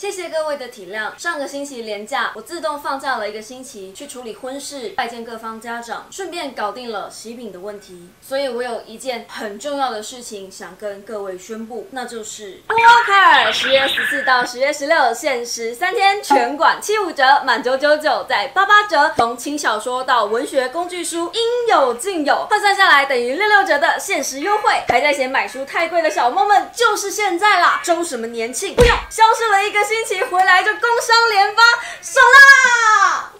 谢谢各位的体谅。上个星期连假，我自动放假了1个星期，去处理婚事，拜见各方家长，顺便搞定了喜饼的问题。所以我有一件很重要的事情想跟各位宣布，那就是波卡尔10月14到10月16限时3天，全馆75折，满999再88折，从轻小说到文学工具书应有尽有，换算下来等于66折的限时优惠。还在嫌买书太贵的小猫们，就是现在啦！周什么年庆？不用，消失了1个星期，回来就工商连发，爽啦！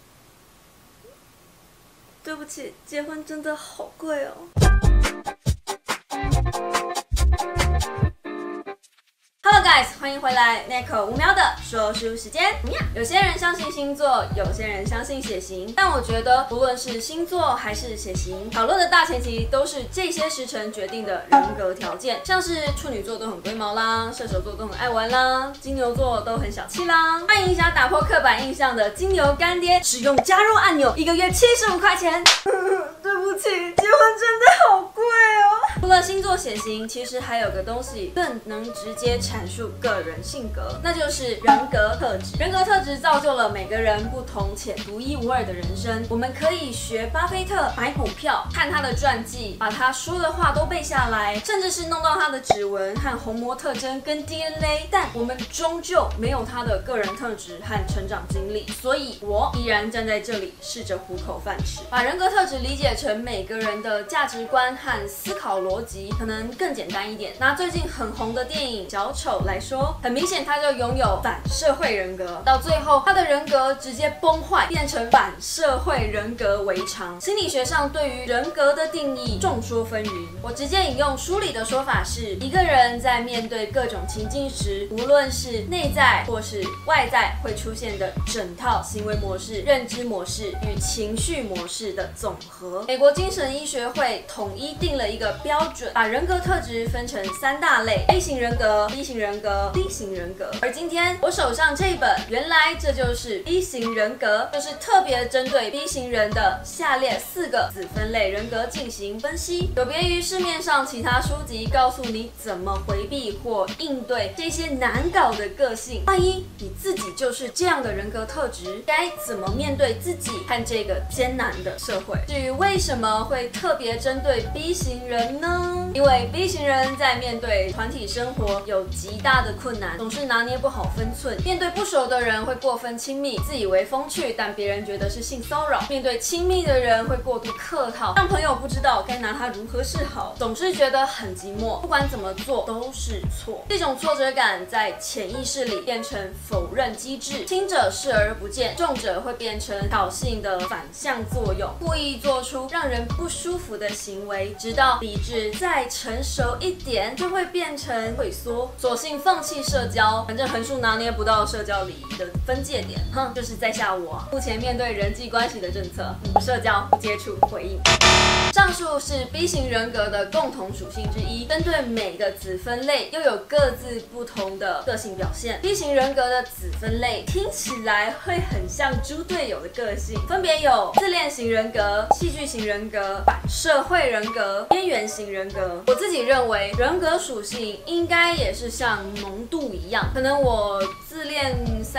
对不起，结婚真的好贵哦。Hello guys， 欢迎回来 Neko 无喵的说书时间。有些人相信星座，有些人相信血型，但我觉得不论是星座还是血型，讨论的大前提都是这些时辰决定的人格条件，像是处女座都很龟毛啦，射手座都很爱玩啦，金牛座都很小气啦。欢迎一下打破刻板印象的金牛干爹，使用加入按钮，1个月75块钱。对不起，结婚真的好贵哦。除了星座血型，其实还有个东西更能直接阐述个人性格，那就是人格特质。人格特质造就了每个人不同且独一无二的人生。我们可以学巴菲特买股票，看他的传记，把他说的话都背下来，甚至是弄到他的指纹和虹膜特征跟 DNA， 但我们终究没有他的个人特质和成长经历。所以我依然站在这里，试着糊口饭吃。把人格特质理解成每个人的价值观和思考逻辑，可能更简单一点。拿最近很红的电影《小丑》来说，很明显他就拥有反社会人格，到最后他的人格直接崩坏，变成反社会人格为常。心理学上对于人格的定义众说纷纭，我直接引用书里的说法是：一个人在面对各种情境时，无论是内在或是外在会出现的整套行为模式、认知模式与情绪模式的总和。美国精神医学会统一定了一个标准，把人格特质分成3大类：A 型人格、B 型人格、D 型人格。而今天我手上这本，原来这就是 B 型人格，就是特别针对 B 型人的下列4个子分类人格进行分析，有别于市面上其他书籍告诉你怎么回避或应对这些难搞的个性。万一你自己就是这样的人格特质，该怎么面对自己和这个艰难的社会？至于为什么会特别针对 B 型人呢？因为 B 型人在面对团体生活有极大的困难，总是拿捏不好分寸。面对不熟的人会过分亲密，自以为风趣，但别人觉得是性骚扰。面对亲密的人会过度客套，让朋友不知道该拿他如何是好。总是觉得很寂寞，不管怎么做都是错。这种挫折感在潜意识里变成否认机制，轻者视而不见，重者会变成挑衅的反向作用，故意做出让人不舒服的行为，直到理智再成熟一点，就会变成退缩，索性放弃社交。反正横竖拿捏不到社交礼仪的分界点，就是在下我目前面对人际关系的政策：不社交、不接触、不回应。上述是 B 型人格的共同属性之一，针对每个子分类又有各自不同的个性表现。B 型人格的子分类听起来会很像猪队友的个性，分别有自恋型人格、戏剧型人格、反社会人格、边缘型人格。我自己认为人格属性应该也是像浓度一样，可能我自恋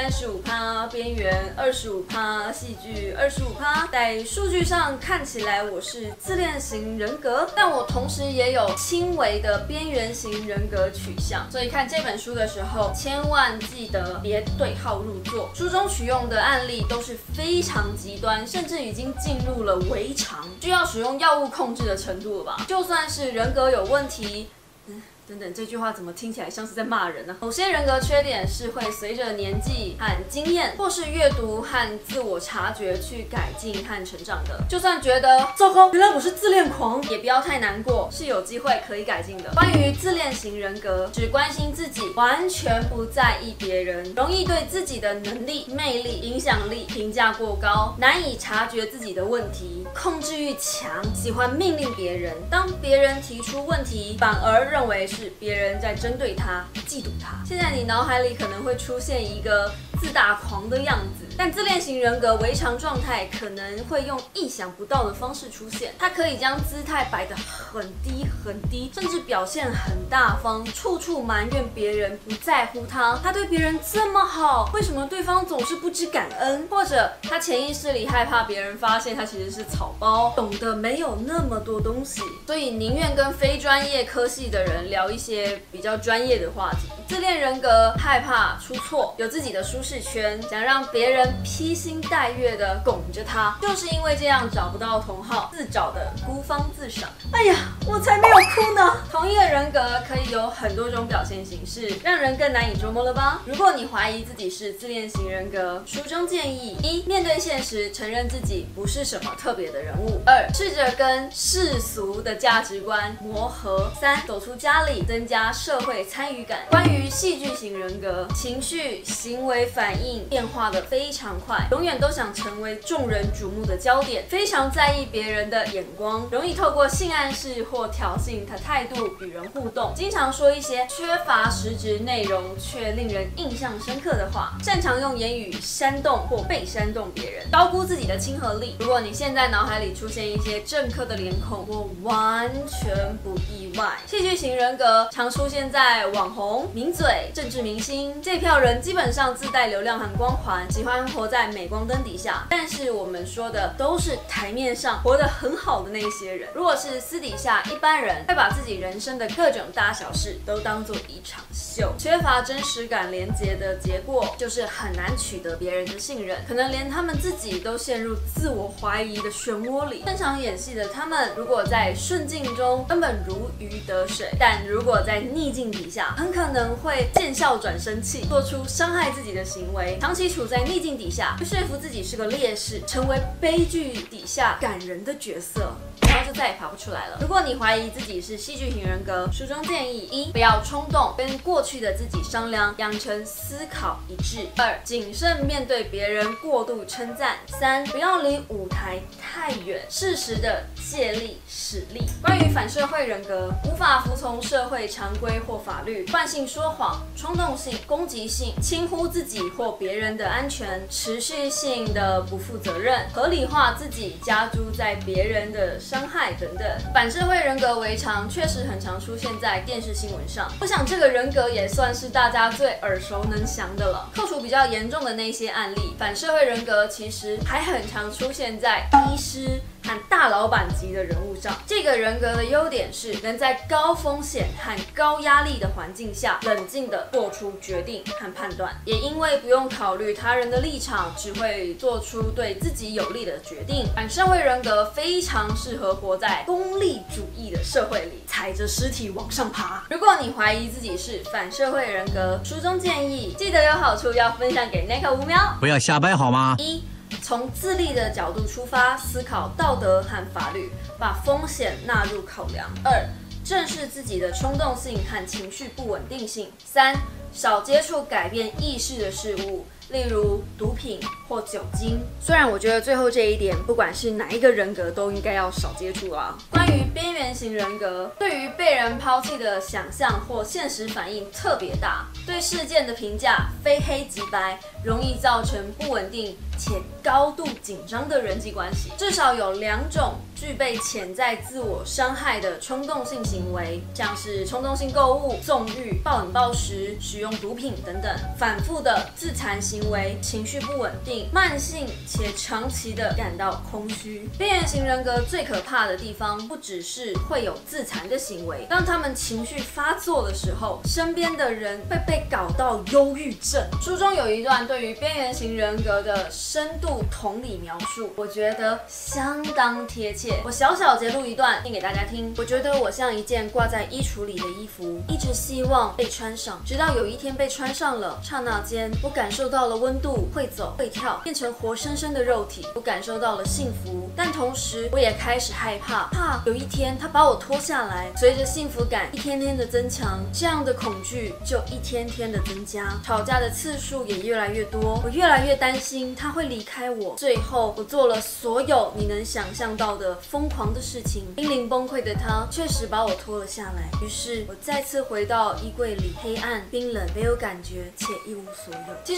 35%，边缘25%，戏剧25%。在数据上看起来我是自恋型人格，但我同时也有轻微的边缘型人格取向。所以看这本书的时候，千万记得别对号入座。书中取用的案例都是非常极端，甚至已经进入了违常，需要使用药物控制的程度了吧？就算是人格有问题。等等，这句话怎么听起来像是在骂人呢？某些人格缺点是会随着年纪和经验，或是阅读和自我察觉去改进和成长的。就算觉得糟糕，原来我是自恋狂，也不要太难过，是有机会可以改进的。关于自恋型人格，只关心自己，完全不在意别人，容易对自己的能力、魅力、影响力评价过高，难以察觉自己的问题，控制欲强，喜欢命令别人。当别人提出问题，反而认为是别人在针对他、嫉妒他。现在你脑海里可能会出现一个自大狂的样子， 但自恋型人格违常状态可能会用意想不到的方式出现，他可以将姿态摆得很低很低，甚至表现很大方，处处埋怨别人不在乎他，他对别人这么好，为什么对方总是不知感恩？或者他潜意识里害怕别人发现他其实是草包，懂得没有那么多东西，所以宁愿跟非专业科系的人聊一些比较专业的话题。自恋人格害怕出错，有自己的舒适圈，想让别人披星戴月的拱着他，就是因为这样找不到同好，自找的孤芳自赏。哎呀，我才没有哭呢！同一个人格可以有很多种表现形式，让人更难以捉摸了吧？如果你怀疑自己是自恋型人格，书中建议：一、面对现实，承认自己不是什么特别的人物；二、试着跟世俗的价值观磨合；三、走出家里，增加社会参与感。关于戏剧型人格，情绪、行为反应变化的非常快，永远都想成为众人瞩目的焦点，非常在意别人的眼光，容易透过性暗示或挑衅的态度与人互动，经常说一些缺乏实质内容却令人印象深刻的话，擅长用言语煽动或被煽动别人，高估自己的亲和力。如果你现在脑海里出现一些政客的脸孔，我完全不意外。戏剧型人格常出现在网红、名嘴、政治明星，这票人基本上自带流量和光环，喜欢活在镁光灯底下。但是我们说的都是台面上活得很好的那些人，如果是私底下一般人，会把自己人生的各种大小事都当作一场秀，缺乏真实感连结的结果就是很难取得别人的信任，可能连他们自己都陷入自我怀疑的漩涡里。擅长演戏的他们，如果在顺境中根本如鱼得水，但如果在逆境底下，很可能会见笑转生气，做出伤害自己的行为。长期处在逆境底下，会说服自己是个烈士，成为悲剧底下感人的角色，然后就再也爬不出来了。如果你怀疑自己是戏剧型人格，书中建议：一、不要冲动，跟过去的自己商量，养成思考一致；二、谨慎面对别人过度称赞；三、不要离舞台太远，适时的借力使力。关于反社会人格，无法服从社会常规或法律，惯性说谎、冲动性、攻击性、轻忽自己或别人的安全、持续性的不负责任、合理化自己加诸在别人的伤害等等。反社会人格违常确实很常出现在电视新闻上，我想这个人格也算是大家最耳熟能详的了。扣除比较严重的那些案例，反社会人格其实还很常出现在医师和大老板级的人物上。这个人格的优点是能在高风险和高压力的环境下冷静地做出决定和判断，也因为不用考虑他人的立场，只会做出对自己有利的决定。反社会人格非常适合活在功利主义的社会里，踩着尸体往上爬。如果你怀疑自己是反社会人格，书中建议记得有好处要分享给 Nick 5秒， 不要瞎掰好吗？ 一、从自利的角度出发，思考道德和法律，把风险纳入考量；二、正视自己的冲动性和情绪不稳定性；三、少接触改变意识的事物，例如毒品或酒精。虽然我觉得最后这一点，不管是哪一个人格都应该要少接触啊。关于边缘型人格，对于被人抛弃的想象或现实反应特别大，对事件的评价非黑即白，容易造成不稳定且高度紧张的人际关系。至少有2种具备潜在自我伤害的冲动性行为，像是冲动性购物、纵欲、暴饮暴食、使用毒品等等，反复的自残行为、情绪不稳定、慢性且长期的感到空虚。边缘型人格最可怕的地方，不只是会有自残的行为，当他们情绪发作的时候，身边的人会被搞到忧郁症。书中有一段对于边缘型人格的深度同理描述，我觉得相当贴切。我小小截录一段念给大家听。我觉得我像一件挂在衣橱里的衣服，一直希望被穿上，直到有一天被穿上了，刹那间我感受到了温度，会走会跳，变成活生生的肉体。我感受到了幸福，但同时我也开始害怕，怕有一天他把我脱下来。随着幸福感一天天的增强，这样的恐惧就一天天的增加，吵架的次数也越来越多。我越来越担心他会离开我。最后我做了所有你能想象到的疯狂的事情，濒临崩溃的他确实把我拖了下来。于是我再次回到衣柜里，黑暗、冰冷、没有感觉且一无所有。其实我很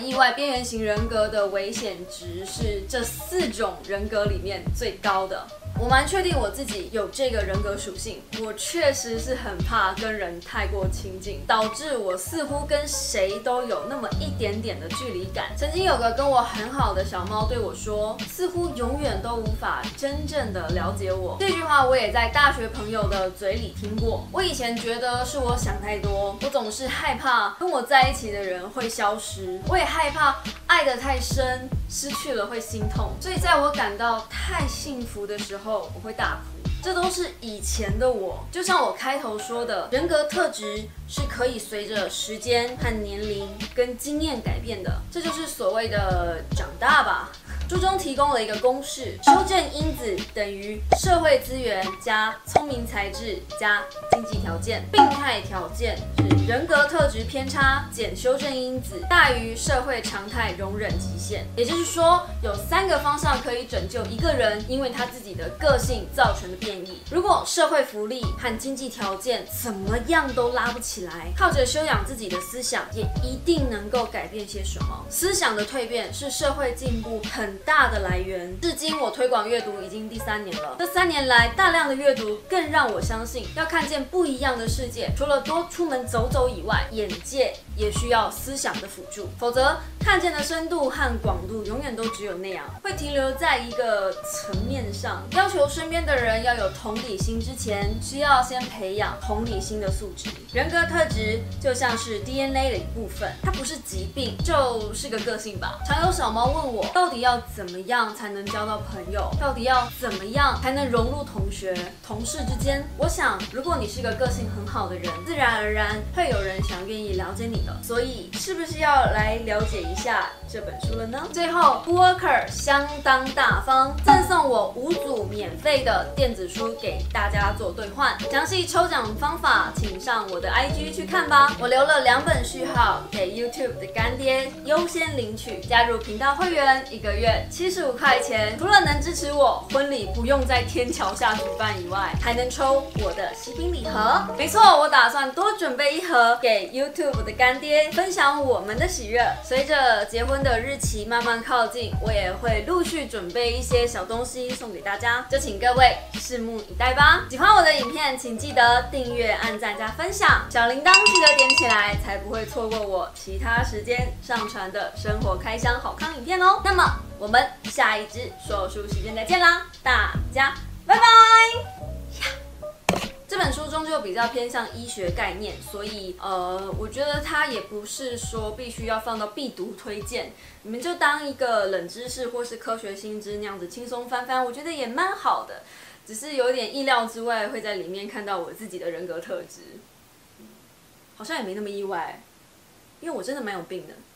意外，边缘型人格的危险值是这4种人格里面最高的。我蛮确定我自己有这个人格属性，我确实是很怕跟人太过亲近，导致我似乎跟谁都有那么一点点的距离感。曾经有个跟我很好的小猫对我说，似乎永远都无法真正的了解我。这句话我也在大学朋友的嘴里听过。我以前觉得是我想太多，我总是害怕跟我在一起的人会消失，我也害怕爱得太深，失去了会心痛，所以在我感到太幸福的时候，我会大哭。这都是以前的我，就像我开头说的，人格特质是可以随着时间和年龄跟经验改变的，这就是所谓的长大吧。书中提供了一个公式，修正因子等于社会资源加聪明才智加经济条件，病态条件是人格特质偏差减修正因子大于社会常态容忍极限。也就是说，有3个方向可以拯救一个人因为他自己的个性造成的变异。如果社会福利和经济条件怎么样都拉不起来，靠着修养自己的思想也一定能够改变些什么。思想的蜕变是社会进步很大的来源。至今我推广阅读已经第3年了，这3年来大量的阅读更让我相信，要看见不一样的世界，除了多出门走走以外，眼界也需要思想的辅助，否则看见的深度和广度永远都只有那样，会停留在一个层面上。要求身边的人要有同理心之前，需要先培养同理心的素质。人格特质就像是 DNA 的一部分，它不是疾病，就是个个性吧。常有小猫问我，到底要怎么样才能交到朋友？到底要怎么样才能融入同学、同事之间？我想，如果你是个个性很好的人，自然而然会有人想愿意了解你的。所以，是不是要来了解一下这本书了呢？最后 ，Booker 相当大方，赠送我5组免费的电子书给大家做兑换。详细抽奖方法，请上我的 IG 去看吧。我留了2本序号给 YouTube 的干爹优先领取。加入频道会员，1个月75块钱，除了能支持我婚礼不用在天桥下举办以外，还能抽我的喜饼礼盒。没错，我打算多准备1盒给 YouTube 的干爹，分享我们的喜悦。随着结婚的日期慢慢靠近，我也会陆续准备一些小东西送给大家，就请各位拭目以待吧。喜欢我的影片，请记得订阅、按赞加分享，小铃铛记得点起来，才不会错过我其他时间上传的生活开箱好康影片哦。那么我们下一支说书时间再见啦，大家拜拜。这本书中就比较偏向医学概念，所以我觉得它也不是说必须要放到必读推荐，你们就当一个冷知识或是科学新知那样子轻松翻翻，我觉得也蛮好的。只是有点意料之外，会在里面看到我自己的人格特质，好像也没那么意外，因为我真的蛮有病的。